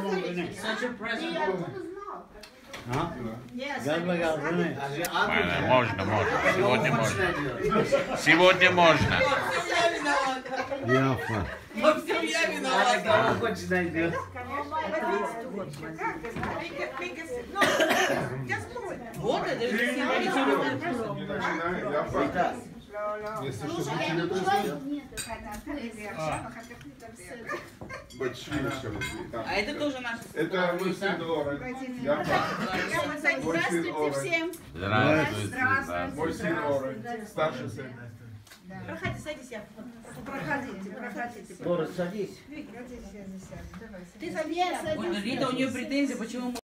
Such a present. Можно, можно. Сегодня можно. Сегодня можно. Яфа. Во всем я виновата. Вот это Если что, тебе прислать? Большие еще. А это тоже наш. Это мой сын Орен. Здравствуйте всем. Здравствуйте. Мой сын Орен. Старший сын. Проходите, садись, я. Проходите. Лора, садись. Ты садись. Рита, у нее претензии, почему